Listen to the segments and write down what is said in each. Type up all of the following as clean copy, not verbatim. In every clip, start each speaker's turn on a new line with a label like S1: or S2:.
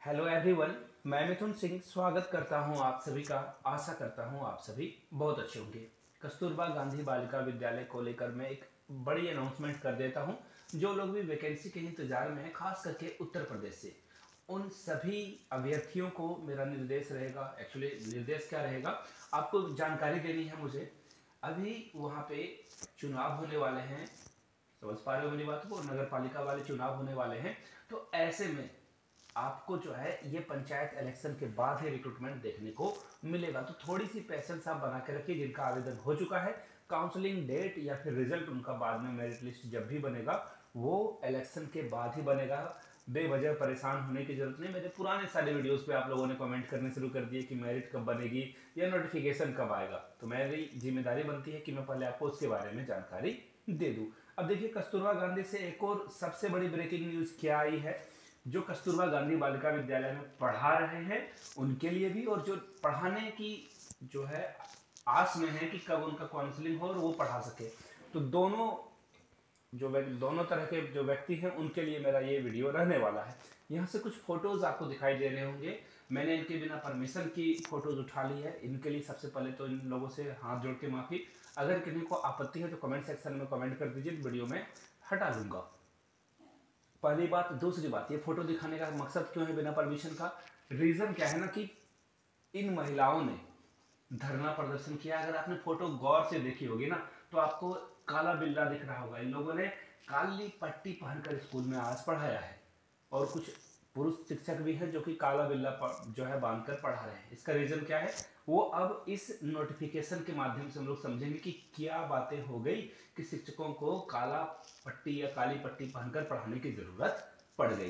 S1: Hello everyone, मैं मिथुन सिंह स्वागत करता हूं आप सभी का। आशा करता हूं आप सभी बहुत अच्छे होंगे। कस्तूरबा गांधी बालिका विद्यालय को लेकर मैं एक बड़ी अनाउंसमेंट कर देता हूं। जो लोग भी वैकेंसी के इंतजार में हैं, खास करके उत्तर प्रदेश से, उन सभी अभ्यर्थियों को मेरा निर्देश रहेगा। एक्चुअली निर्देश क्या रहेगा, आपको जानकारी देनी है मुझे। अभी वहाँ पे चुनाव होने वाले हैं, समझ पा रहे हो मेरी बात को, नगर पालिका वाले चुनाव होने वाले हैं। तो ऐसे में आपको जो है ये पंचायत इलेक्शन के बाद ही रिक्रूटमेंट देखने को मिलेगा। तो थोड़ी सी पेशेंस आप बना के रखिए। जिनका आवेदन हो चुका है, काउंसलिंग डेट या फिर रिजल्ट उनका बाद में, मेरिट लिस्ट जब भी बनेगा वो इलेक्शन के बाद ही बनेगा। बेवजह परेशान होने की जरूरत नहीं। मेरे पुराने सारे वीडियोस पे आप लोगों ने कमेंट करने शुरू कर दिए कि मेरिट कब बनेगी या नोटिफिकेशन कब आएगा। तो मेरी जिम्मेदारी बनती है कि मैं पहले आपको उसके बारे में जानकारी दे दूं। अब देखिए, कस्तूरबा गांधी से एक और सबसे बड़ी ब्रेकिंग न्यूज क्या आई है। जो कस्तूरबा गांधी बालिका विद्यालय में पढ़ा रहे हैं उनके लिए भी, और जो पढ़ाने की जो है आस में है कि कब उनका काउंसलिंग हो और वो पढ़ा सके, तो दोनों तरह के जो व्यक्ति हैं उनके लिए मेरा ये वीडियो रहने वाला है। यहाँ से कुछ फोटोज आपको दिखाई दे रहे होंगे। मैंने इनके बिना परमिशन की फोटोज उठा ली है। इनके लिए सबसे पहले तो इन लोगों से हाथ जोड़ के माफी। अगर किसी को आपत्ति है तो कमेंट सेक्शन में कमेंट कर दीजिए, वीडियो में हटा दूंगा। पहली बात। दूसरी बात, ये फोटो दिखाने का मकसद क्यों है बिना परमिशन का? रीजन क्या है ना कि इन महिलाओं ने धरना प्रदर्शन किया। अगर आपने फोटो गौर से देखी होगी ना, तो आपको काला बिल्ला दिख रहा होगा। इन लोगों ने काली पट्टी पहनकर स्कूल में आज पढ़ाया है, और कुछ पुरुष शिक्षक भी हैं जो कि काला बिल्ला जो है बांधकर पढ़ा रहे हैं। इसका रीजन क्या है, वो अब इस नोटिफिकेशन के माध्यम से हम लोग समझेंगे कि क्या बातें हो गई कि शिक्षकों को काला पट्टी या काली पट्टी पहनकर पढ़ाने की जरूरत पड़ गई।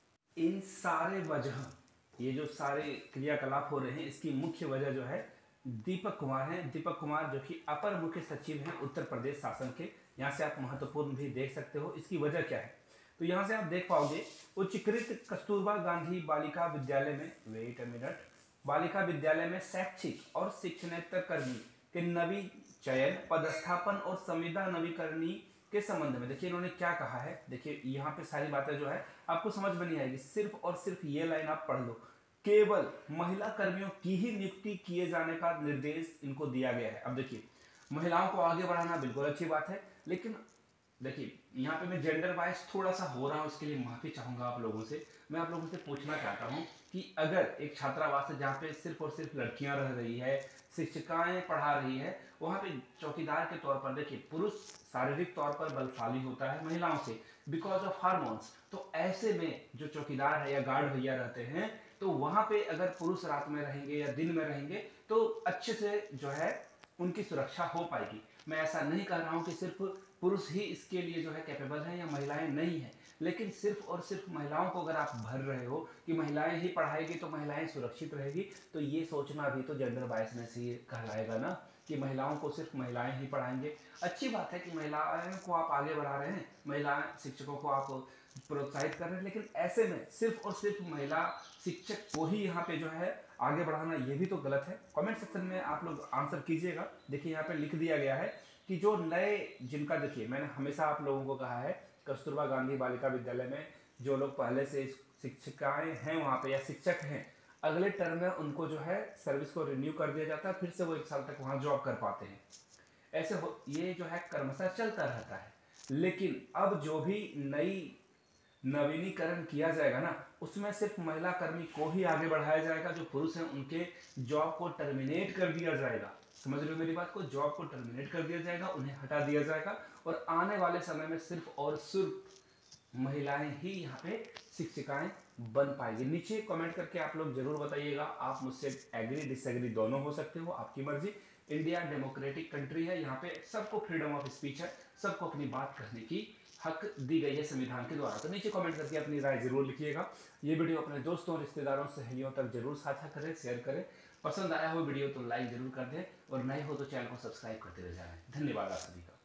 S1: इन सारे वजह, ये जो सारे क्रियाकलाप हो रहे हैं, इसकी मुख्य वजह जो है दीपक कुमार हैं। दीपक कुमार जो कि अपर मुख्य सचिव हैं उत्तर प्रदेश शासन के। यहाँ से आप महत्वपूर्ण भी देख सकते हो इसकी वजह क्या है। तो यहाँ से आप देख पाओगे, उच्चकृत कस्तूरबा गांधी बालिका विद्यालय में, wait a minute, Balika Vidyalaya में शैक्षिक और शिक्षणेतर कर्मी के नवी चयन, पदस्थापन और संविदा नवीकरणी के संबंध में देखिए इन्होंने क्या कहा है। देखिए यहाँ पे सारी बातें जो है आपको समझ में नहीं आएगी, सिर्फ और सिर्फ ये लाइन आप पढ़ लो। केवल महिला कर्मियों की ही नियुक्ति किए जाने का निर्देश इनको दिया गया है। अब देखिए, महिलाओं को आगे बढ़ाना बिल्कुल अच्छी बात है, लेकिन देखिए यहाँ पे मैं जेंडर वाइज थोड़ा सा हो रहा हूँ, इसके लिए माफी चाहूंगा आप लोगों से। मैं आप लोगों से पूछना चाहता हूँ कि अगर एक छात्रावास है जहाँ पे सिर्फ और सिर्फ लड़कियां रह रही है, शिक्षिकाएं पढ़ा रही है, वहां पे चौकीदार के तौर पर देखिए पुरुष शारीरिक तौर पर बलशाली होता है महिलाओं से बिकॉज ऑफ हार्मोन्स। तो ऐसे में जो चौकीदार है या गार्ड भैया रहते हैं, तो वहां पे अगर पुरुष रात में रहेंगे या दिन में रहेंगे तो अच्छे से जो है उनकी सुरक्षा हो पाएगी। मैं ऐसा नहीं कह रहा हूं कि सिर्फ पुरुष ही इसके लिए जो है कैपेबल है या महिलाएं नहीं है, लेकिन सिर्फ और सिर्फ महिलाओं को अगर आप भर रहे हो कि महिलाएं ही पढ़ाएगी तो महिलाएं सुरक्षित रहेगी, तो ये सोचना भी तो जेंडर बायसनेस ही कहलाएगा ना, कि महिलाओं को सिर्फ महिलाएं ही पढ़ाएंगे। अच्छी बात है कि महिलाओं को आप आगे बढ़ा रहे हैं, महिला शिक्षकों को आप प्रोत्साहित कर रहे हैं, लेकिन ऐसे में सिर्फ और सिर्फ महिला शिक्षक को ही यहाँ पे जो है आगे बढ़ाना, ये भी तो गलत है। कमेंट सेक्शन में आप लोग आंसर कीजिएगा। देखिए यहाँ पे लिख दिया गया है कि जो नए, जिनका, देखिए मैंने हमेशा आप लोगों को कहा है कस्तूरबा गांधी बालिका विद्यालय में जो लोग पहले से शिक्षिकाएं हैं वहाँ पे या शिक्षक हैं, अगले टर्म में उनको जो है सर्विस को रिन्यू कर दिया जाता है, फिर से वो 1 साल तक वहाँ जॉब कर पाते हैं। ऐसे ये जो है क्रमशः चलता रहता है। लेकिन अब जो भी नई नवीनीकरण किया जाएगा ना, उसमें सिर्फ महिला कर्मी को ही आगे बढ़ाया जाएगा। जो पुरुष हैं उनके जॉब को टर्मिनेट कर दिया जाएगा। समझ रहे हो मेरी बात को? जॉब को टर्मिनेट कर दिया जाएगा, उन्हें हटा दिया जाएगा, और आने वाले समय में सिर्फ और सिर्फ महिलाएं ही यहाँ पे शिक्षिकाएं बन पाएगी। नीचे कमेंट करके आप लोग जरूर बताइएगा। आप मुझसे एग्री डिसएग्री दोनों हो सकते हो, आपकी मर्जी। इंडिया डेमोक्रेटिक कंट्री है, यहाँ पे सबको फ्रीडम ऑफ स्पीच है, सबको अपनी बात कहने की हक दी गई है संविधान के द्वारा। तो नीचे कमेंट करके अपनी राय जरूर लिखिएगा। ये वीडियो अपने दोस्तों, रिश्तेदारों, सहेलियों तक जरूर साझा करें, शेयर करें। पसंद आया हो वीडियो तो लाइक जरूर कर दें, और नए हो तो चैनल को सब्सक्राइब करते रह जाएं। धन्यवाद आप सभी का।